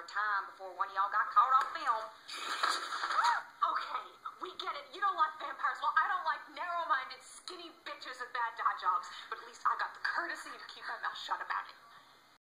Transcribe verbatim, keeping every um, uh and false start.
of time before one of y'all got caught on film. Okay, we get it. You don't like vampires. Well, I don't like narrow-minded, skinny bitches with bad dye jobs. But at least I got the courtesy to keep my mouth shut about it.